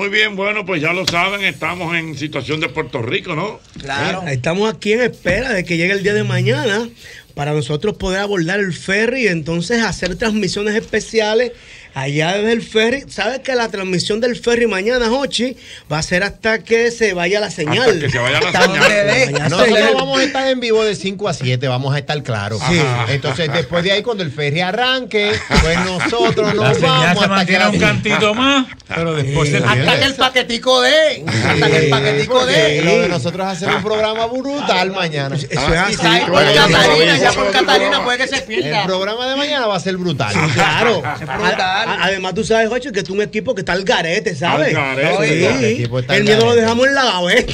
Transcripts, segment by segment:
muy bien, bueno, pues ya lo saben, estamos en situación de Puerto Rico, ¿no? Claro. Estamos aquí en espera de que llegue el día de mañana para nosotros poder abordar el ferry y entonces hacer transmisiones especiales allá desde el ferry. ¿Sabes que la transmisión del ferry mañana, Jochi, va a ser hasta que se vaya la señal? Hasta que se vaya la señal. Nosotros vamos a estar en vivo de 5 a 7, vamos a estar claros. Sí. Entonces, después de ahí, cuando el ferry arranque, pues nosotros nos vamos hasta que un cantito más, pero después hasta que el paquetico dé. Hasta que el paquetico dé. Lo de nosotros hacer un programa brutal mañana. Eso es así. Ya por Catalina puede que se pierda. El programa de mañana va a ser brutal. Claro. Es brutal. Además, tú sabes, Jochi, que es un equipo que está al garete, ¿sabes? El miedo lo dejamos en la gaveta.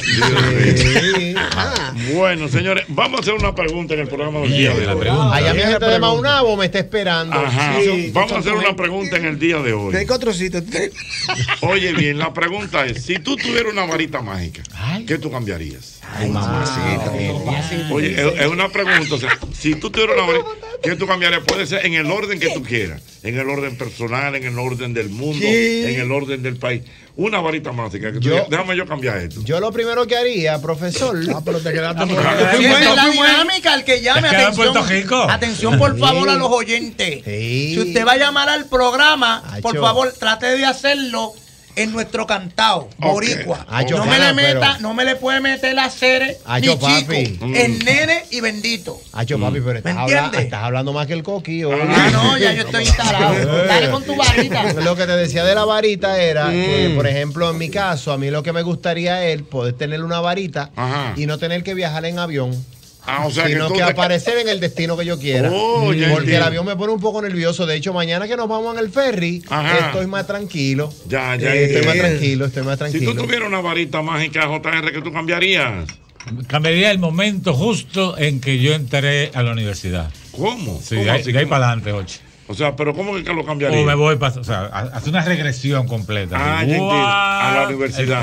Bueno, señores, vamos a hacer una pregunta en el programa del día de hoy. Allá mi gente de Maunabo me está esperando. Vamos a hacer una pregunta en el día de hoy. ¿De qué otro sitio? Oye, bien, la pregunta es, si tú tuvieras una varita mágica, ¿qué tú cambiarías? Ay, mamacita. Oye, es una pregunta, o sea, si tú tuvieras una varita, ¿qué tú cambiarías? Puede ser en el orden que tú quieras, en el orden personal, en el orden del mundo, en el orden del país. Una varita mágica. Déjame yo cambiar esto. Yo lo primero que haría, profesor. Pero te quedaste muy la dinámica, el que llame, atención por favor a los oyentes. Sí. Si usted va a llamar al programa, por favor, trate de hacerlo en nuestro cantado, boricua. No me le puede meter la cere ni chico, el nene y bendito. Papi, pero estás hablando más que el coqui. No, ya yo estoy instalado. Dale con tu varita. Lo que te decía de la varita era que, por ejemplo, en mi caso, a mí lo que me gustaría es poder tener una varita y no tener que viajar en avión. O sea, sino que aparecer en el destino que yo quiera. Porque el avión me pone un poco nervioso. De hecho, mañana que nos vamos en el ferry, estoy más tranquilo. Estoy más tranquilo. Si tú tuvieras una varita mágica, JR, ¿qué tú cambiarías? Cambiaría el momento justo en que yo entré a la universidad. ¿Cómo? Sí, de ahí para adelante, Jochi. O sea, pero ¿cómo que lo cambiaría? O me voy para, hacer una regresión completa. Ya entiendo. A la universidad.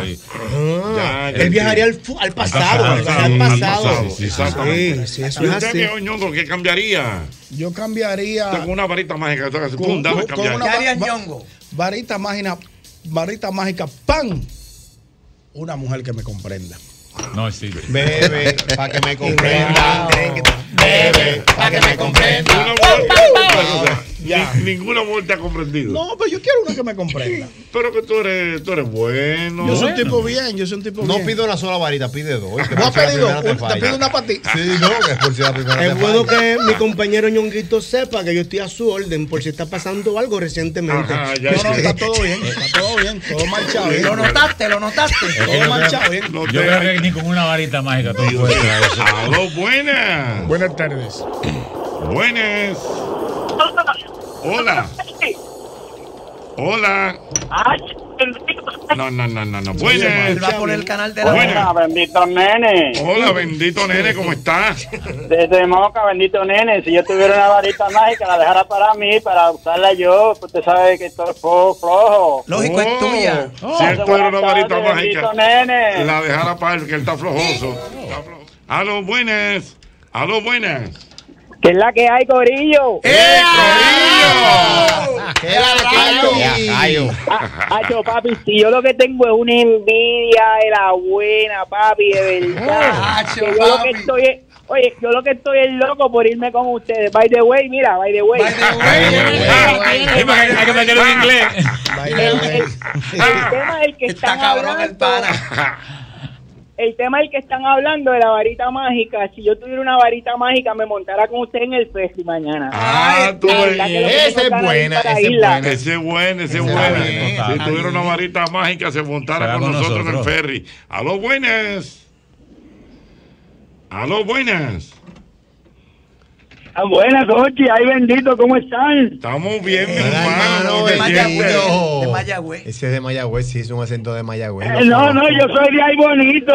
Él viajaría al pasado. Al pasado. Sí, exactamente. Sí, eso ¿Y es usted, así. Ñongo, qué cambiaría? Yo cambiaría. Con una varita mágica. ¿Qué harías, Ñongo? Varita mágica, ¡pam! Una mujer que me comprenda. No, sí. Bebe, para que me comprenda. Bebe, para que me comprenda. Ninguna mujer te ha comprendido. No, pero yo quiero una que me comprenda. Pero que tú eres bueno. Yo soy un tipo bien, No pido una sola varita, pide dos. No has pedido, te pido una para ti. Sí, no, que por si la primera es bueno que mi compañero Ñonguito sepa que yo estoy a su orden por si está pasando algo recientemente. Está todo bien, todo marchado bien. ¿Lo notaste? Todo marchado bien. Yo creo que ni con una varita mágica tú puedes hacer eso. ¡Aló, buenas! Buenas tardes. Buenas. Hola. Hola. No. Buenas. Él va por el canal de la Buenas. Bendito nene. Hola, bendito nene, ¿cómo estás? Desde Moca, bendito nene. Si yo tuviera una varita mágica, la dejara para mí, para usarla yo. Usted sabe que esto es flojo. Lógico, es tuya. Si él tuviera una varita mágica, nene, la dejara para él, que él está flojoso. Aló, buenas. ¿qué es la que hay, Corillo? Acho, papi, si yo lo que tengo es una envidia de la buena, papi, de verdad. Yo lo que estoy es loco por irme con ustedes. By the way. Hay que meterlo en inglés. El tema del que están hablando. El tema del que están hablando de la varita mágica. Si yo tuviera una varita mágica, me montara con usted en el festi mañana. Esa es buena. Ese es buena. Si tuviera una varita mágica, se montara con nosotros en el ferry. Aló, buenas. Buenas, Jochi. Ay, bendito, ¿cómo están? Estamos bien, mi hermano. De Mayagüez. Ese es de Mayagüez, sí, es un acento de Mayagüez. No, yo soy de ahí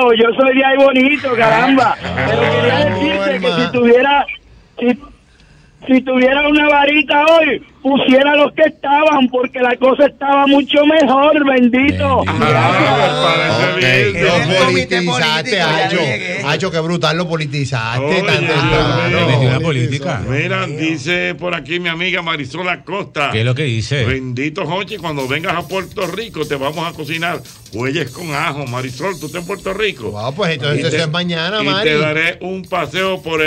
bonito, caramba. Pero quería decirte que si tuviera... si tuviera una varita hoy, pusiera los que estaban, porque la cosa estaba mucho mejor, bendito. Lo politizaste, Hacho, qué brutal lo politizaste. La política. Mira, dice por aquí mi amiga Marisol Acosta. ¿Qué es lo que dice? Bendito, Jochi, cuando vengas a Puerto Rico te vamos a cocinar huelles con ajo. Marisol, tú estás en Puerto Rico. Wow, pues entonces eso es mañana, Mari. Y te daré un paseo por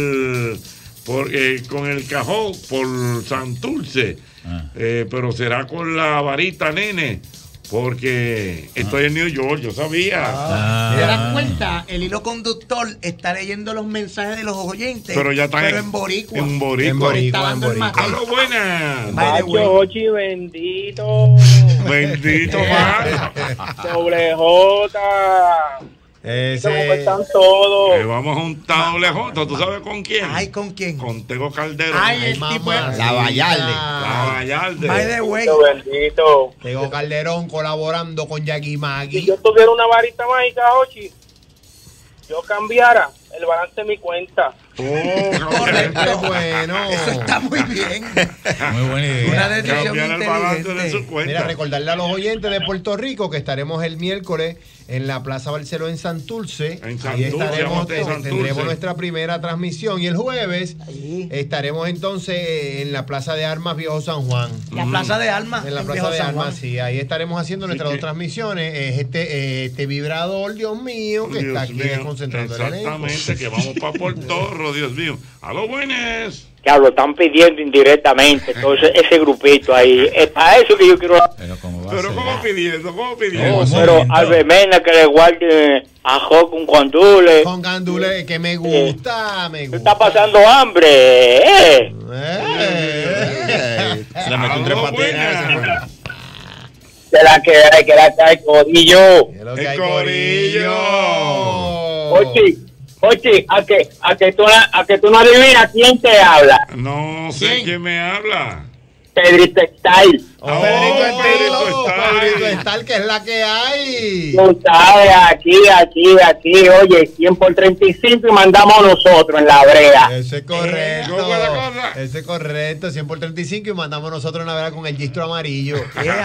con el cajón por Santurce, pero será con la varita, nene, porque estoy en New York, yo sabía. ¿Te das cuenta? El hilo conductor está leyendo los mensajes de los oyentes, pero ya está en boricua. En boricua. Está dando el mate. ¡Aló, buenas! Macho, Jochi, bendito. Bendito, man. Doble J. ¿Cómo están todos? Vamos a juntar doble J. ¿Tú sabes con quién? Ay, ¿con quién? Con Tego Calderón. Ay, el tipo es... La Vallarde. La Vallarde. By the way. Bendito. Tego Calderón colaborando con Yagi Magui. Si yo tuviera una varita mágica, Jochi, yo cambiara el balance de mi cuenta. Correcto, bueno. Eso está muy bien. Muy buena idea. Una decisión Cambiar el balance de su cuenta. Mira, recordarle a los oyentes de Puerto Rico que estaremos el miércoles en la Plaza Barceló en Santurce. Ahí estaremos, tendremos nuestra primera transmisión. Y el jueves estaremos entonces en la Plaza de Armas Viejo San Juan. La Plaza de Armas. En la Plaza de Armas, sí. Ahí estaremos haciendo nuestras dos transmisiones. Este vibrador, Dios mío, que está aquí concentrando el elenco. Exactamente, que vamos para Portorro, Dios mío. ¡A los buenos! Diablo, están pidiendo indirectamente entonces ese grupito ahí. Es para eso que yo quiero. Pero ¿cómo pidiendo? Pero Albemena que le guarde ajo con guandules. Con gandules, que me gusta, me gusta. Está pasando hambre, Se le metió un tres patinas. De la que hay, Corillo. El Corillo. Oye, a que tú no adivinas quién te habla. No sé quién me habla. Pedrito Style. Pedrito Style, que es la que hay. Tú sabes, aquí, oye, 100 por 35 y mandamos nosotros en la brea. Ese es correcto, 100 por 35 y mandamos nosotros en la brea con el gistro amarillo.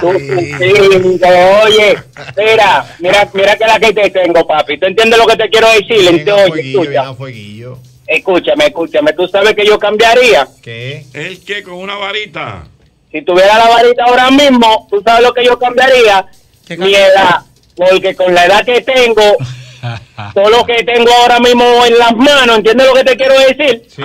Oye, mira que la que te tengo, papi. ¿Tú entiendes lo que te quiero decir? Fueguillo. Escúchame, tú sabes que yo cambiaría. ¿Qué? ¿El qué? ¿Con una varita? Si tuviera la varita ahora mismo, tú sabes lo que yo cambiaría. Mi edad, porque con la edad que tengo, todo lo que tengo ahora mismo en las manos, ¿entiendes lo que te quiero decir? Sí.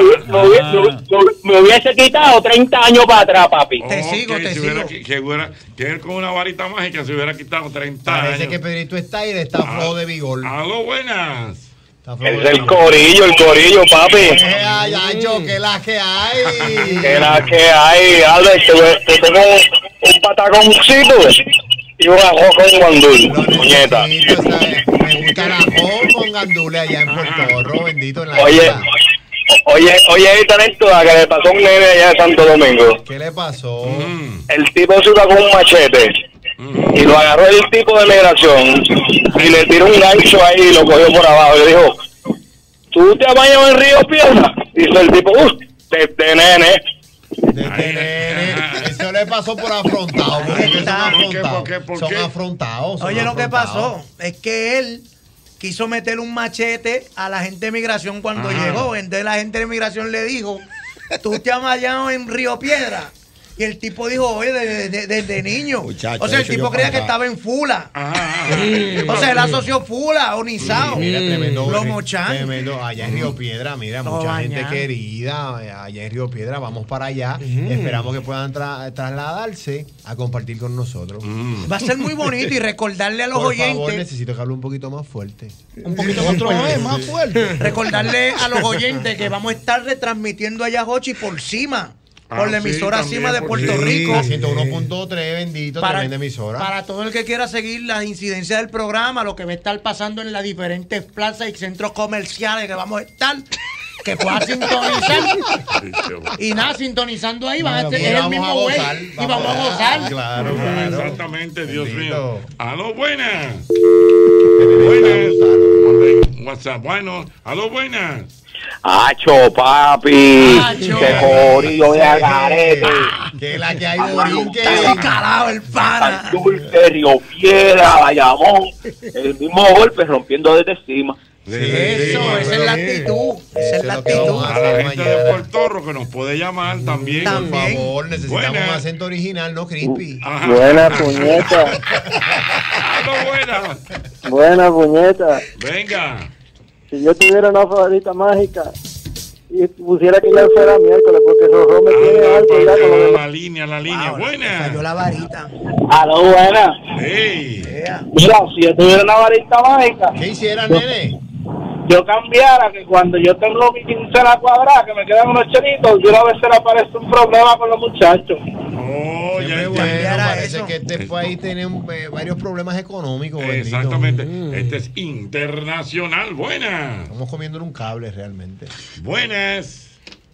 Me hubiese quitado 30 años para atrás, papi. Te sigo. Que él con una varita mágica se hubiera quitado 30 años. Parece que Pedrito Style está flojo de vigor. ¡Aló, buenas! Es el corillo, papi. Que la que hay. Que la que hay. Albert, te tengo un pataconcito y un ajo con guandul, puñeta. Me gusta el ajo con gandules allá en Puerto Rico, bendito en la Oye, esta anécdota que le pasó a un nene allá en Santo Domingo. ¿Qué le pasó? El tipo se iba con un machete y lo agarró el tipo de migración y le tiró un gancho ahí y lo cogió por abajo y le dijo: ¿tú te has bañado en Río Piedra? Dice el tipo: de nene. Eso le pasó por afrontado. Son afrontados. Oye, lo que pasó es que él quiso meterle un machete a la gente de migración cuando llegó. Entonces la gente de migración le dijo: ¿tú te has bañado en Río Piedra? Y el tipo dijo: oye, desde niño. Muchacho, o sea, el tipo creía que estaba en Fula. O sea, él asoció Fula o Nizao. Mira, tremendo. Los Mochán. Tremendo. Allá en Río Piedra, mira, mucha gente querida. Allá en Río Piedra, vamos para allá. Esperamos que puedan trasladarse a compartir con nosotros. Va a ser muy bonito y recordarle a los oyentes. Por favor, necesito que hable un poquito más fuerte. Un poquito más fuerte. Recordarle a los oyentes que vamos a estar retransmitiendo allá Jochi por Cima. Por la emisora Cima de Puerto Rico. 101.3, bendito, tremenda emisora. Para todo el que quiera seguir las incidencias del programa, lo que va a estar pasando en las diferentes plazas y centros comerciales que vamos a estar, que pueda sintonizar. Y nada, sintonizando ahí, van a tener el mismo güey. Y vamos a gozar. Claro. Exactamente, Dios bendito. mío. ¡Aló, buenas! WhatsApp, bueno. ¡Aló, buenas! ¡Acho, papi! ¡Qué corillo de agarete! ¡Que la que hay borinque! Está calado el pana. Dulce, Río Piedra, Bayamón. El mismo golpe rompiendo desde encima. Eso, esa es la actitud. Esa es la actitud. A la gente de Puerto Rico que nos puede llamar también. Por favor, necesitamos un acento original, no crispy. Buena puñeta. Buena puñeta. Venga. Si yo tuviera una varita mágica y pusiera que ya fuera miércoles, porque Rorró me tiene alto ya con lo de la línea. Buena. Cayó la varita. Aló, buena. Hey. Mira, si yo tuviera una varita mágica. ¿Qué hiciera, nene? Yo cambiara que cuando yo tengo mi quincena cuadrada, que me quedan unos chelitos, yo a veces le aparece un problema con los muchachos. Oh, ya bueno, parece que este país tiene varios problemas económicos. Exactamente. Este es internacional. Buenas. Estamos comiendo un cable realmente. Buenas.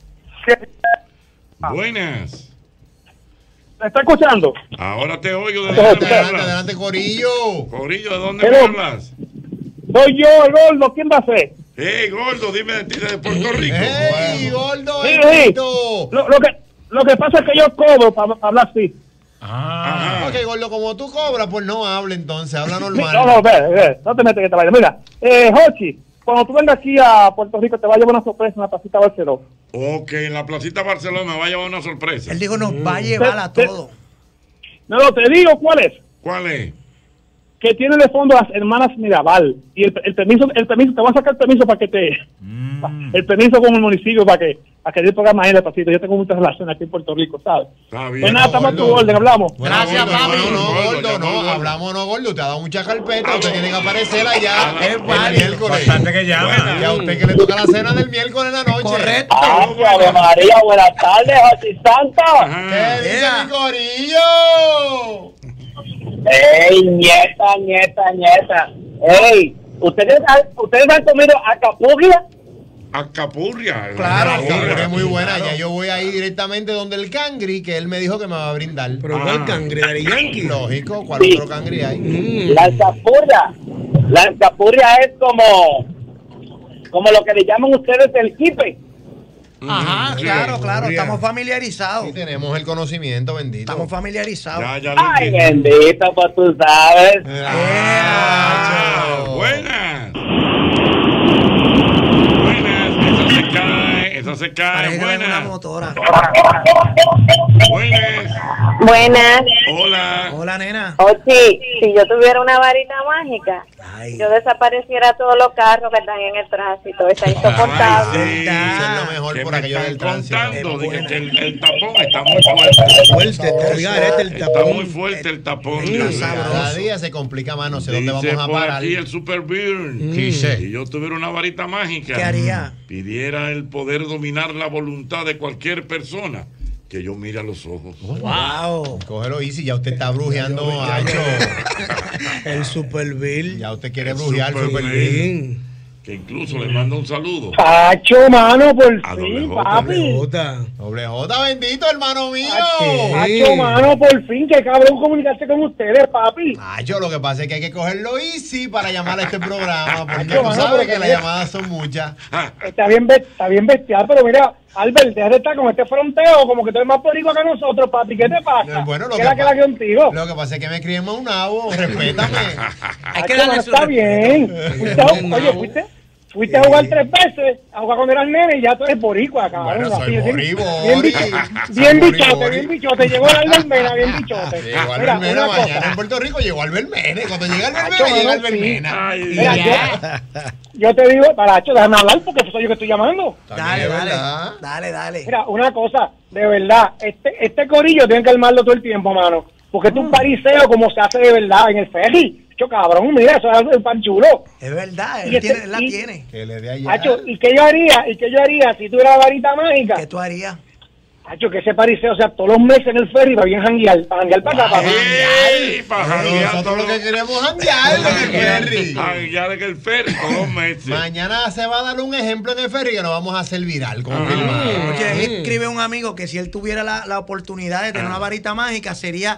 Buenas. ¿Me está escuchando? Ahora te oigo. ¿De dónde me hablas? Adelante, Corillo. Corillo, ¿de dónde me hablas? Soy yo, el gordo. ¿Quién va a ser? Gordo, dime de ti de Puerto Rico. Gordo. Sí. Lo que pasa es que yo cobro para hablar así. Ok, Gordo, como tú cobras, pues no hable entonces, habla normal. No te metes que te vaya. Mira, Jochi, cuando tú vengas aquí a Puerto Rico te va a llevar una sorpresa en la placita Barcelona. Ok, en la placita Barcelona me va a llevar una sorpresa. Él dijo, nos va a llevar a todo. No, te digo cuál es. ¿Cuál es? Que tiene de fondo las hermanas Mirabal. Y el permiso, te van a sacar el permiso para que el permiso con el municipio para que el programa ahí en el pasito. Yo tengo muchas relaciones aquí en Puerto Rico, ¿sabes? Está bien. Pues nada, estamos a tu orden, hablamos. Gracias, papi. Hablamos, Gordo. Te ha dado mucha carpeta. Usted tiene que aparecer allá el miércoles. Bastante que llama. Y a usted que le toca la cena del miércoles en la noche. Correcto. Ave María, buenas tardes, Jochi Santa. ¿Qué dice mi corillo? ¡Ey, nieta! ¡Ey! ¿Ustedes han comido acapurria? Acapurria. Claro, acapurria es muy buena. Ya yo voy ahí directamente donde el cangri, que él me dijo que me va a brindar. ¿Pero cuál cangri? ¿Dari Yankee? Lógico, ¿cuál otro cangri hay? La alcapurria es como lo que le llaman ustedes el kipe. Ajá, claro, estamos familiarizados. Sí, tenemos el conocimiento, bendito. Estamos familiarizados. Ay, bendito, pues tú sabes. Buenas. Esa se cae. Buenas. Una motora. Buenas. Hola, nena. Sí, si yo tuviera una varita mágica, yo desapareciera todos los carros que están en el tránsito. Está insoportable. Eso es lo mejor por aquello del tránsito. Que el tapón está muy fuerte. Está muy fuerte el tapón. Cada día se complica más, no sé dónde vamos a parar. Aquí el Super Beer. Si yo tuviera una varita mágica, ¿qué haría? Pidiera el poder dominar la voluntad de cualquier persona. Que yo mire a los ojos. Wow. Cógelo easy, ya usted está brujeando a el Super Bill. Ya usted quiere brujear el Super Bill. Que incluso le manda un saludo. Pacho, mano, por A fin, Doble J. papi. Doble J, bendito, hermano mío. Pacho, mano, por fin, que cabrón comunicarse con ustedes, papi. Pacho, lo que pasa es que hay que cogerlo easy para llamar a este programa, porque tú sabes que las llamadas son muchas. Está bien bestial, pero mira, Albert, deja de estar con este fronteo, como que tú eres más boricua que nosotros, papi. ¿Qué te pasa? Bueno, ¿Qué es la que contigo? Lo que pasa es que me crié en Maunabo, respétame. Hay que darle está bien. Oye, fuiste a jugar 3 veces, a jugar cuando eras nene y ya tú eres boricua, cabrón. Bueno, soy bien bichote. Llegó el Albert Mena, bien bichote. Llegó Albert Mena mañana en Puerto Rico, llegó Albert Mena. Cuando llega Albert Mena, llega Albert Mena. Yo te digo, Paracho, déjame hablar porque soy yo que estoy llamando. Dale. Mira, una cosa, de verdad, este corillo tienen que armarlo todo el tiempo, mano. Porque es un pariseo como se hace de verdad en el ferry. Cabrón, mira, eso es un pan chulo. Es verdad, él la tiene. Que le dé allá. Hacho, ¿y qué yo haría si tuviera la varita mágica? ¿Qué tú harías? Hacho, que ese pariseo, o sea, todos los meses en el ferry para bien janguear para acá. Nosotros lo que queremos es janguear en el ferry. Janguear en el ferry todos los meses. Mañana se va a dar un ejemplo en el ferry que nos vamos a hacer viral. Oye, escribe un amigo que si él tuviera la oportunidad de tener una varita mágica sería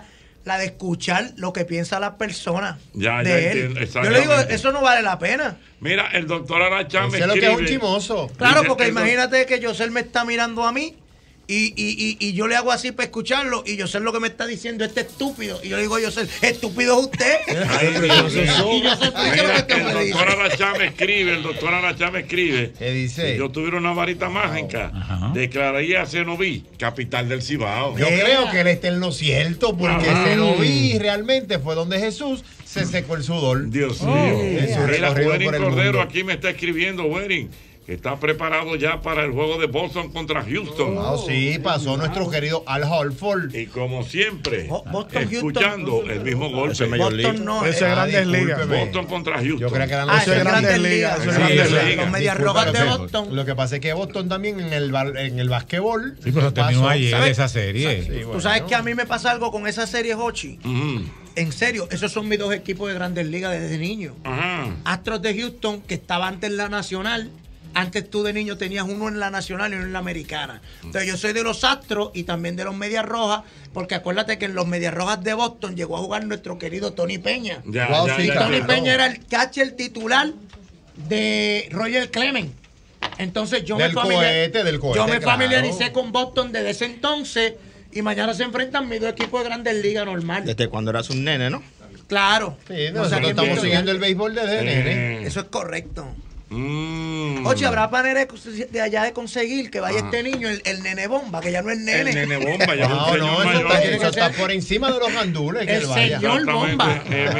la de escuchar lo que piensa la persona ya de él. entiendo, yo le digo, eso no vale la pena. Mira, el doctor Arachá me escribe. Lo que es un chimoso. Claro, porque imagínate que Yosel me está mirando a mí y yo le hago así para escucharlo y Yosel lo que me está diciendo este estúpido. Y yo le digo, Yosel, estúpido es usted. Y Yosel, el doctor Arachá me escribe. ¿Qué dice? Si yo tuviera una varita mágica, declararía a Cenoví capital del Cibao. Yo creo que él está en lo cierto, porque Cenoví realmente fue donde Jesús se secó el sudor. Dios mío. Mira, Werin Cordero aquí me está escribiendo, Werin, que está preparado ya para el juego de Boston contra Houston. Sí, pasó nuestro querido Al Horford. Y como siempre, Boston, escuchando Houston, el mismo golpe. Boston no, ese Grandes Ligas. Boston contra Houston. Yo creo que eran los Grandes Ligas. Los Medias Rojas de Boston. Lo que pasa es que Boston también en el basquetbol. Sí, pero terminó ayer esa serie. Sí, bueno. Tú sabes que a mí me pasa algo con esa serie, Hochi. En serio, esos son mis dos equipos de Grandes Ligas desde niño. Astros de Houston, que estaba antes en la Nacional. Antes tú de niño tenías uno en la Nacional y uno en la Americana. Entonces yo soy de los Astros y también de los Medias Rojas, porque acuérdate que en los Medias Rojas de Boston llegó a jugar nuestro querido Tony Peña. Tony Peña era el catcher titular de Roger Clemens. Entonces yo me familiaricé con Boston desde ese entonces y mañana se enfrentan mis dos equipos de Grandes Ligas normal. Desde cuando eras un nene, ¿no? Claro. Sí, nosotros estamos siguiendo el béisbol desde nene. Eso es correcto. Oye, habrá manera de allá de conseguir que vaya este niño, el nene bomba, que ya no es nene. El nene bomba, ya eso está por encima de los gandules. El señor bomba.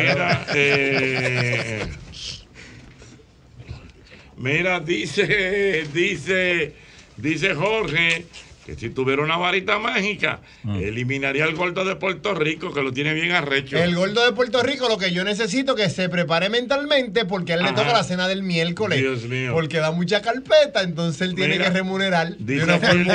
Mira, dice Jorge que si tuviera una varita mágica, eliminaría el gordo de Puerto Rico, que lo tiene bien arrecho. El gordo de Puerto Rico, lo que yo necesito que se prepare mentalmente, porque a él le toca la cena del miércoles. Dios mío. Porque da mucha carpeta, entonces él tiene que remunerar. Dice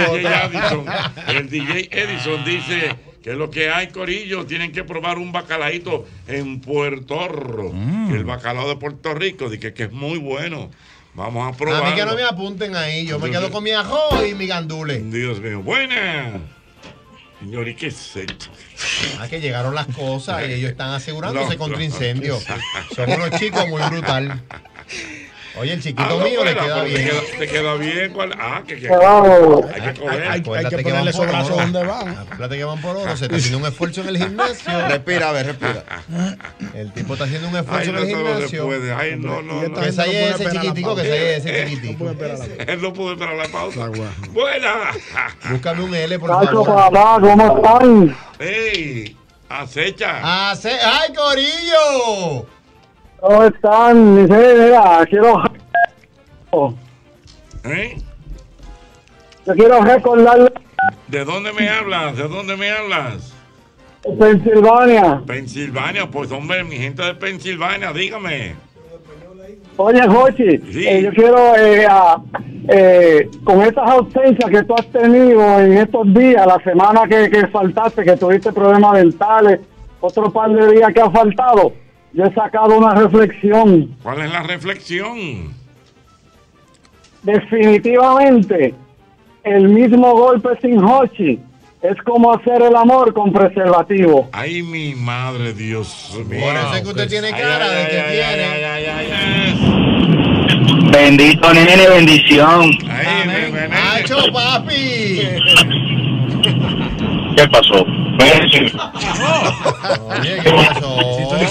el DJ Edison dice que lo que hay, corillo, tienen que probar un bacalaíto en Puerto Rico. El bacalao de Puerto Rico, dice que es muy bueno. Vamos a probar. A mí que no me apunten ahí. Yo me quedo con mi arroz y mi gandule. Dios mío. Buena. Señor, ¿y qué es esto? Que llegaron las cosas y ellos están asegurándose contra incendios. Son unos chicos muy brutal. Oye, el chiquito mío le queda bien. ¿Te queda bien? Que hay que coger. Hay que ponerle esos brazos donde van. Acuérdate que van por oro. Se está haciendo un esfuerzo en el gimnasio. Respira, a ver, respira. El tipo está haciendo un esfuerzo en el gimnasio. No. Que se haya ese chiquitico, que se haya ese chiquitico. Él no pudo esperar la pausa. Buena. Búscame un L, por favor. ¿Cómo están? ¡Ey! ¡Acecha! ¡Ay, corillo! ¿Cómo están? Mira, quiero recordarle. ¿De dónde me hablas? ¿De dónde me hablas? Pensilvania. Pensilvania, pues hombre, mi gente de Pensilvania, dígame. Oye, Jochi, yo quiero, con estas ausencias que tú has tenido en estos días, la semana que faltaste, que tuviste problemas dentales, otro par de días que ha faltado, yo he sacado una reflexión. ¿Cuál es la reflexión? Definitivamente, el mismo golpe sin Jochi es como hacer el amor con preservativo. Ay, mi madre, Dios mío. Por eso es que usted tiene cara de que tiene. Bendito nene, bendición. ¡Ay, papi! ¿Qué pasó? Oye, ¿qué pasó?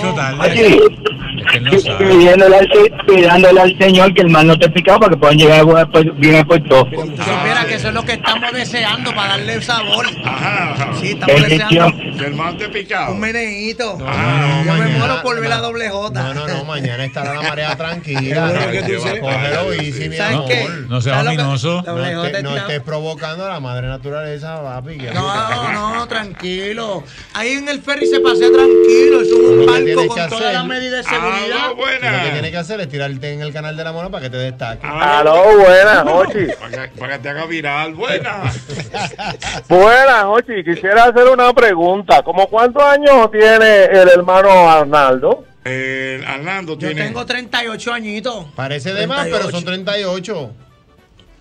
Pidiéndole al Señor que el mal no te picado para que puedan llegar bien a Puerto. Mira, que eso es lo que estamos deseando para darle sabor. Sí, estamos bendición. deseando. Que el mal te picado. Un meneíto. Yo me muero por ver la doble J. No, mañana estará la marea tranquila. Cógelo easy, mi amor. No seas ominoso. No estés provocando a la madre naturaleza, papi. No, tranquilo. Ahí en el ferry se pasea tranquilo. Es un barco con todas las medidas de seguridad. Lo que tienes que hacer es tirarte en el canal de la mona para que te destaque. Aló, buenas, Jochi. Para que te haga viral. Buenas. Buenas, Jochi. Quisiera hacer una pregunta. ¿Cómo cuántos años tiene el hermano Arnaldo? Arnaldo tiene... Yo tengo 38 añitos. Parece de más, pero son 38.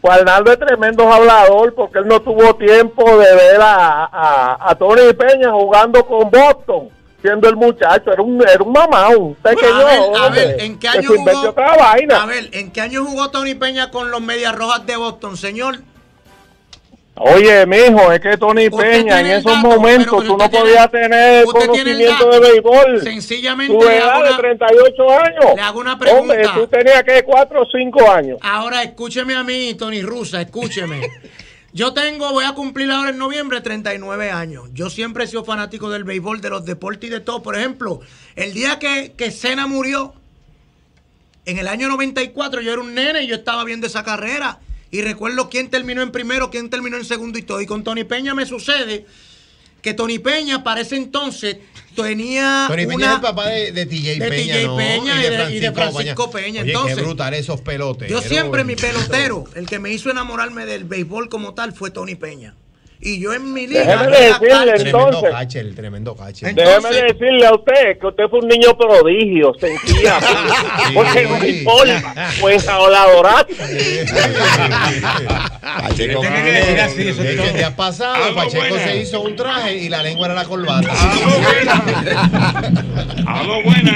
Pues Arnaldo es tremendo hablador porque él no tuvo tiempo de ver a Tony Peña jugando con Boston, siendo el muchacho, era un mamao, pequeño. A ver, ¿en qué año jugó? A ver, ¿en qué año jugó Tony Peña con los Medias Rojas de Boston, señor? Oye, mijo, es que Tony Peña en esos momentos tú no podías tener conocimiento de béisbol. Sencillamente tu edad de 38 años. Le hago una pregunta. Hombre, tú tenías que 4 o 5 años. Ahora escúcheme a mí, Tony Rusa, escúcheme. Voy a cumplir ahora en noviembre 39 años. Yo siempre he sido fanático del béisbol, de los deportes y de todo. Por ejemplo, el día que Cena murió, en el año 94, yo era un nene y yo estaba viendo esa carrera. Y recuerdo quién terminó en primero, quién terminó en segundo y todo. Y con Tony Peña me sucede que Tony Peña para ese entonces tenía Tony Peña es el papá de TJ Peña, y de Francisco Peña. Oye, entonces, qué brutal esos peloteros. Yo siempre, mi pelotero, el que me hizo enamorarme del béisbol como tal fue Tony Peña. Y yo en mi liga... Déjeme decirle entonces... Tremendo catcher. Déjeme decirle a usted que usted fue un niño prodigio, sentía. Porque el béisbol fue enjauladorazo. Pacheco, el día pasado, Pacheco se hizo un traje y la lengua era la corbata. ¡Aló, buena!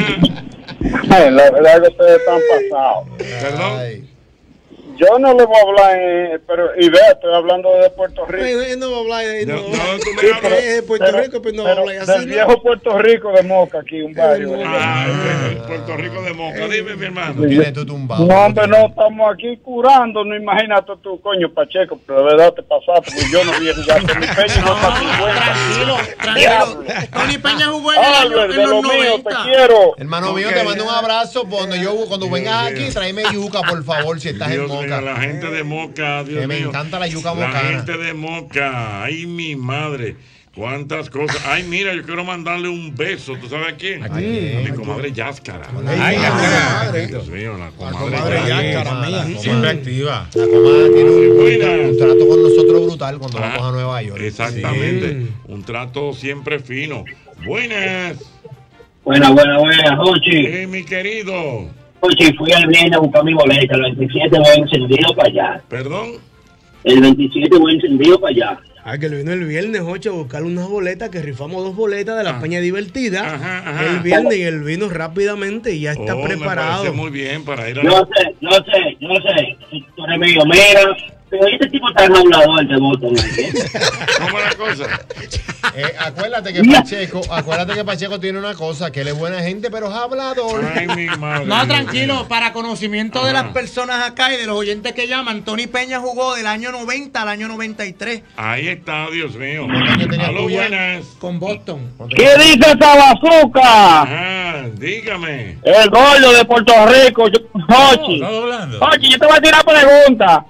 La verdad es que ustedes están pasados. Perdón. Yo no le voy a hablar, pero y vea, estoy hablando de Puerto Rico. No va a hablar de Puerto Rico, pero no va a hablar así. Del viejo Puerto Rico de Moca, aquí, un barrio. Puerto Rico de Moca, dime, mi hermano. No, hombre, no, estamos aquí curando, no imagínate tú, coño, Pacheco, pero de verdad te pasaste, porque yo no vi jugar Tony Peña, no está 50. Tranquilo. Tony Peña jugó en los 90. Te quiero. Hermano mío, te mando un abrazo. Cuando vengas aquí, tráeme yuca, por favor, si estás en Moca. La gente de Moca, Dios mío. Me encanta la yuca mocana. La gente de Moca, ay mi madre, cuántas cosas. Ay, mira, yo quiero mandarle un beso, ¿tú sabes a quién? A mi comadre Yáscara. Ay, Yáscara. Dios mío, la comadre Yáscara mía. Siempre activa. La comadre tiene un trato con nosotros brutal cuando vamos a Nueva York. Exactamente, un trato siempre fino. Buenas. Buenas, Jochi. Mi querido. Oye, fui al viernes a buscar mi boleta. El 27 voy encendido para allá. ¿Perdón? El 27 voy encendido para allá. Que él vino el viernes, 8 a buscar unas boletas, que rifamos 2 boletas de la España Divertida. El viernes, y él vino rápidamente y ya está preparado. Me parece muy bien para ir a... Yo sé. Tú eres mío, mira. Pero este tipo está hablador de Boston. ¿Cómo es la cosa? Acuérdate que Pacheco tiene una cosa, que él es buena gente, pero es hablador. Ay, mi madre. No, tranquilo, para conocimiento de las personas acá y de los oyentes que llaman, Tony Peña jugó del año 90 al año 93. Ahí está, Dios mío. Aló, buenas. Con Boston. ¿Qué dice esta bazooka? Ajá, dígame. El gordo de Puerto Rico, Jochi. Jochi, yo te voy a tirar una pregunta.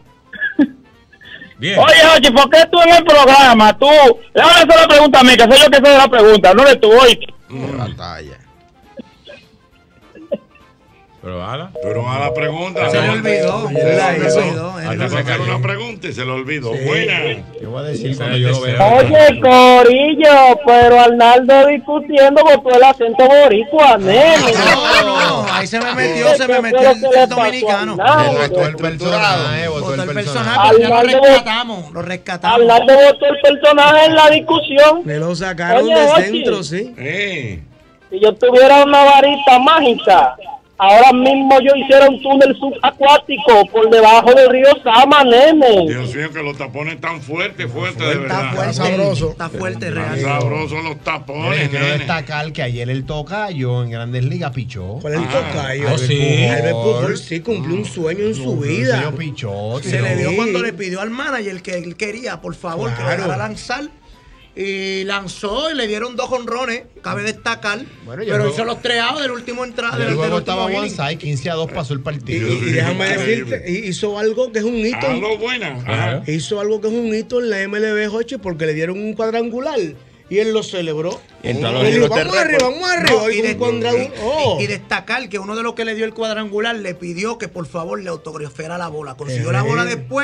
Bien. Oye, Jochi, ¿por qué tú en el programa, tú, le haces la pregunta a mí, que soy yo que sé de la pregunta, no eres tú, hoy? Batalla. Pero a la pregunta. Se le olvidó. Hasta sacar una pregunta y se le olvidó. Buena. Yo voy a decir cuando yo lo vea. Oye, Corillo, pero Arnaldo discutiendo por todo el acento boricua, nene. No, ahí se me metió el dominicano. Votó el personaje, ya lo rescatamos. Arnaldo votó el personaje en la discusión. Me lo sacaron de centro, sí. Si yo tuviera una varita mágica, ahora mismo yo hiciera un túnel subacuático por debajo del río Sama, nene. Dios mío, que los tapones están fuertes, de verdad. Está sabroso. Está fuerte, real. Sabrosos los tapones, quiero destacar que ayer el tocayo en Grandes Ligas pichó. ¿Cuál es el tocayo? Sí, cumplió un sueño en su vida. Se le dio cuando le pidió al manager que él quería, por favor, que lo dejara lanzar. Y lanzó y le dieron 2 jonrones, cabe destacar. Pero hizo los 3 outs del último entrada. El juego estaba one-side, 15-2 pasó el partido. Y déjame decirte, hizo algo que es un hito. Hizo algo que es un hito en la MLB, Jochi, porque le dieron un cuadrangular. Y él lo celebró. Vamos arriba. Y destacar que uno de los que le dio el cuadrangular le pidió que por favor le autografiara la bola. Consiguió la bola después.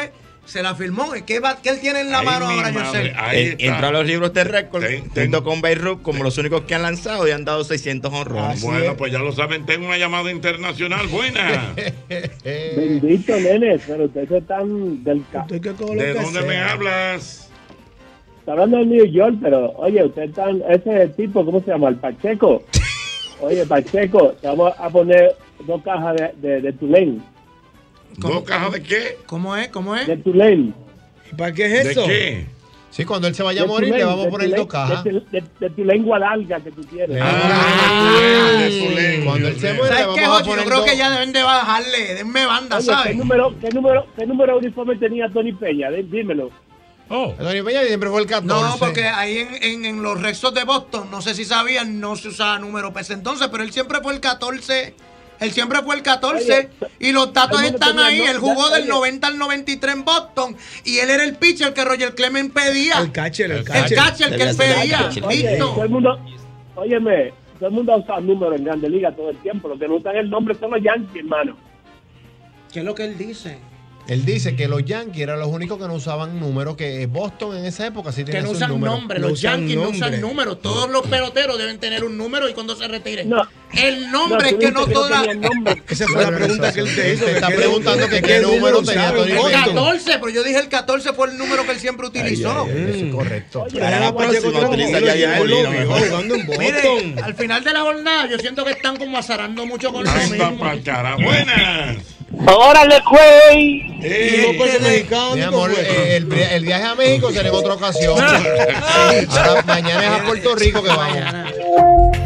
Se la firmó. ¿Qué él tiene en la mano ahora, yo sé? Entró a los libros de récord junto con Beirut como los únicos que han lanzado y han dado 600 honrones. Bueno, pues ya lo saben, tengo una llamada internacional. Buena. Bendito, nene, pero ustedes están del ¿De dónde me hablas? Está hablando de New York, pero oye, ustedes están, ese tipo, ¿cómo se llama? El Pacheco. Oye, Pacheco, te vamos a poner 2 cajas de Tulane. ¿2 cajas de qué? ¿Cómo es? De Tulane. ¿Y para qué es eso? ¿De qué? Sí, cuando él se vaya a morir, le vamos a poner 2 cajas. De tu lengua larga que tú tienes. De Tulane. Cuando él se muera, le vamos a poner yo creo que ya deben de bajarle. Denme banda, ¿sabes? ¿Qué número de uniforme tenía Tony Peña? Dímelo. Tony Peña siempre fue el 14. No, porque ahí en los Red Sox de Boston, no sé si sabían, no se usaba número para ese entonces, pero él siempre fue el 14. Él siempre fue el 14. Oye, y los datos están ahí. Él jugó del 90 al 93 en Boston. Y él era el pitcher que Roger Clemens pedía. El catcher que él pedía. Listo. Todo el mundo, óyeme, todo el mundo ha usado números en Grandes Ligas todo el tiempo. Los que no usan el nombre son los Yankees, hermano. ¿Qué es lo que él dice? Él dice que los Yankees eran los únicos que no usaban números, que Boston en esa época sí tenía que no sus usan números. Nombre. Los Yankees no usan números. Todos los peloteros deben tener un número y cuando se retiren. El nombre es que no todas. Esa fue la pregunta que él te hizo. Te está preguntando que qué número tenía Tony Peña. 14, pero yo dije el 14 fue el número que él siempre utilizó. Eso es correcto. Para la próxima utiliza ya el Molino. Mire, al final de la jornada yo siento que están como azarando mucho con lo mismo. Buenas. ¡Órale, güey! Mi amor, el viaje a México será en otra ocasión. Ahora, mañana es a Puerto Rico que vamos.